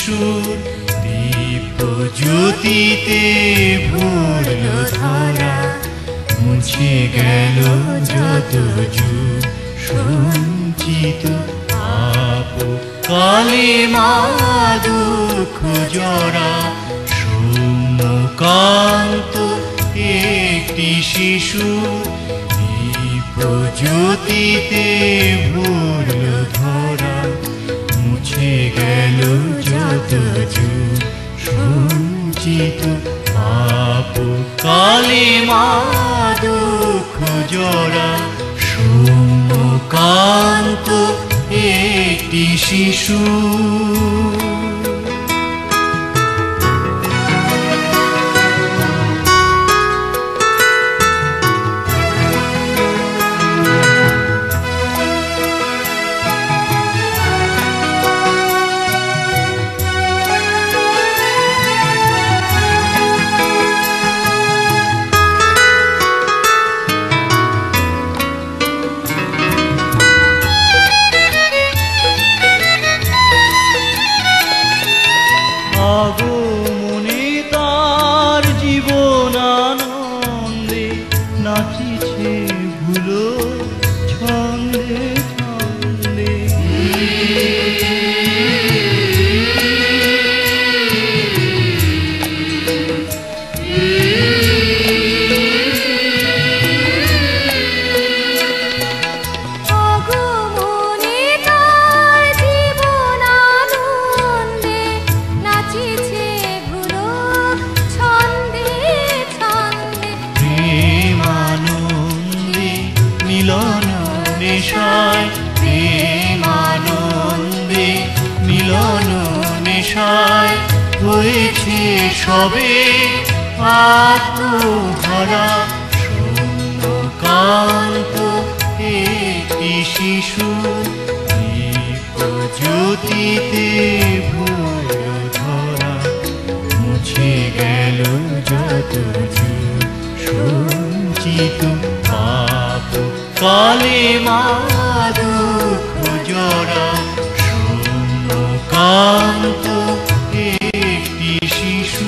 শিশুর দীপ্ত জ্যোতিতে ভরল ধরা, মুছে গেল যত যুগ সঞ্চিত পাপ কালিমা দুঃখ জরা। সৌম্যকান্ত একটি শিশু দীপ্ত জ্যোতিতে ভরল ধরা, মুছে গেল যত যুগ সঞ্চিত পাপ কালিমা দুঃখ জরা। সৌম্যকান্ত একটি শিশু। আগমনে তার জীবনানন্দে নাচিছে ভুলো ছন্দে ছন্দে। মিলন নেশায় প্রেমানন্দে মিলন নেশায় হয়েছে সবে আত্মহারা। সৌম্যকান্ত একটি শিশু দীপ্ত জ্যোতিতে ভরল ধরা, মুছে গেল যত যুগ সঞ্চিত পাপ কালিমা দুঃখ জরা। সৌম্যকান্ত একটি শিশু।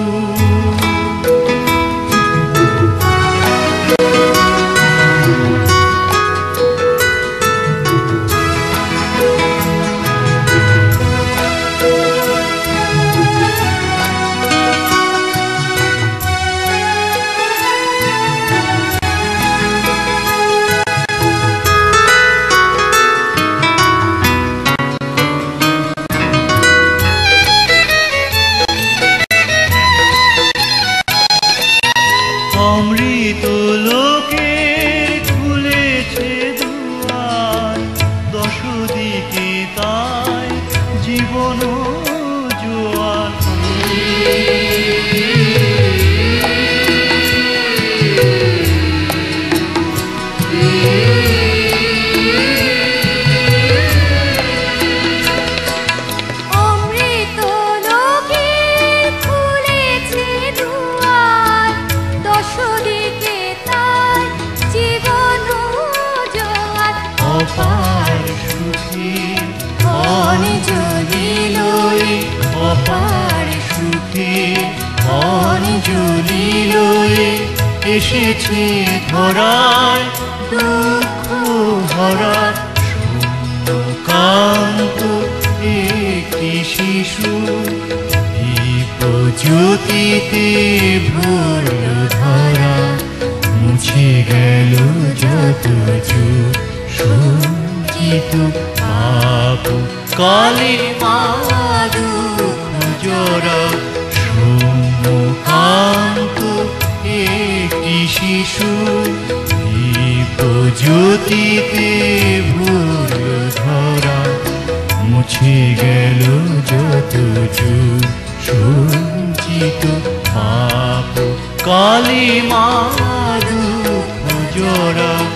অমৃত লোকে খুলেছে দুয়ার, দশ দিকে তাই জীবন জোয়ার। অপার সুখে অঞ্জলি লয়ে, অপার সুখে অঞ্জলি লয়ে এসেছে ধরায় দুঃখ ভরা। সৌম্যকান্ত একটি শিশু দীপ্ত জ্যোতিতে ভরল ধরা, মুছে গেল যত যুগ সঞ্চিত পাপ কালিমা দুঃখ জরা। সৌম্যকান্ত একটি শিশু দীপ্ত জ্যোতিতে ভরল ধরা, মুছে গেল যত যুগ সঞ্চিত পাপ কালিমা দুঃখ জরা।